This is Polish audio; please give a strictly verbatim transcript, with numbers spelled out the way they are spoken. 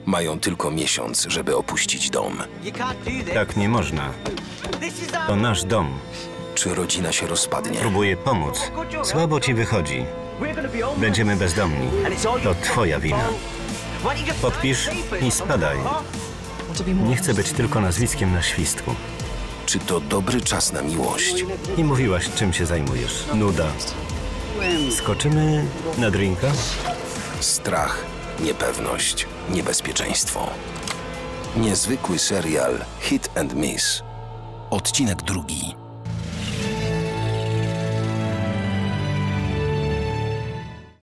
Mają tylko miesiąc, żeby opuścić dom. Tak nie można. To nasz dom. Czy rodzina się rozpadnie? Próbuję pomóc. Słabo ci wychodzi. Będziemy bezdomni. To twoja wina. Podpisz i spadaj. Nie chcę być tylko nazwiskiem na świstku. Czy to dobry czas na miłość? Nie mówiłaś, czym się zajmujesz. Nuda. Skoczymy na drinka? Strach, niepewność, niebezpieczeństwo. Niezwykły serial Hit and Miss. Odcinek drugi.